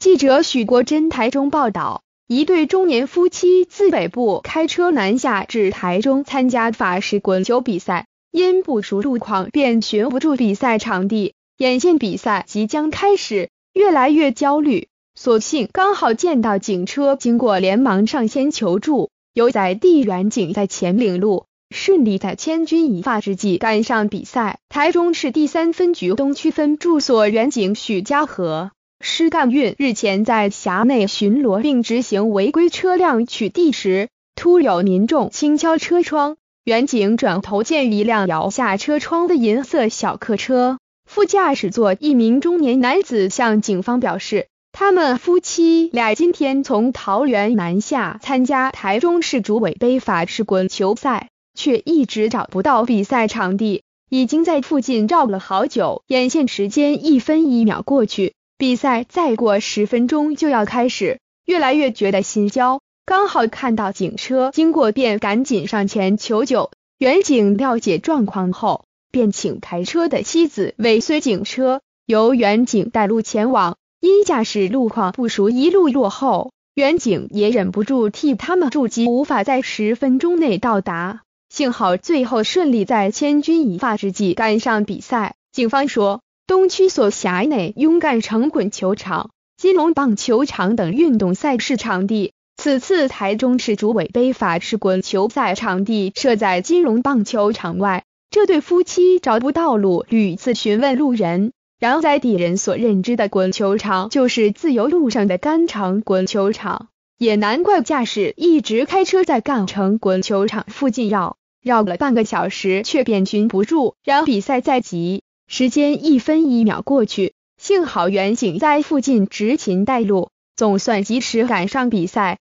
记者许国珍台中报道，一对中年夫妻自北部开车南下至台中参加法式滚球比赛，因不熟路况便寻不住比赛场地。眼见比赛即将开始，越来越焦虑，所幸刚好见到警车经过，连忙上前求助。有在地员警在前领路，顺利在千钧一发之际赶上比赛。台中市第3分局东区分驻所员警许家和、施干运日前在辖内巡逻并执行违规车辆取缔时，突有民众轻敲车窗，员警转头见一辆摇下车窗的银色小客车，副驾驶座一名中年男子向警方表示，他们夫妻俩今天从桃园南下参加台中市主委杯法式滚球赛，却一直找不到比赛场地，已经在附近绕了好久，眼线时间1分1秒过去，比赛再过10分钟就要开始，越来越觉得心焦，刚好看到警车经过便赶紧上前求救。员警了解状况后，便请开车的妻子尾随警车，由员警带路前往。因驾驶路况不熟，一路落后，员警也忍不住替他们助急，无法在10分钟内到达。幸好最后顺利在千钧一发之际赶上比赛。警方说，东区所辖内拥干城滚球场、金龙棒球场等运动赛事场地，此次台中市主委杯法式滚球赛场地设在金龙棒球场外。这对夫妻找不到路，屡次询问路人，然在地人所认知的滚球场就是自由路上的干城滚球场，也难怪驾驶一直开车在干城滚球场附近绕了半个小时，却便寻不住。然比赛在即，时间1分1秒过去，幸好员警在附近执勤带路，总算及时赶上比赛。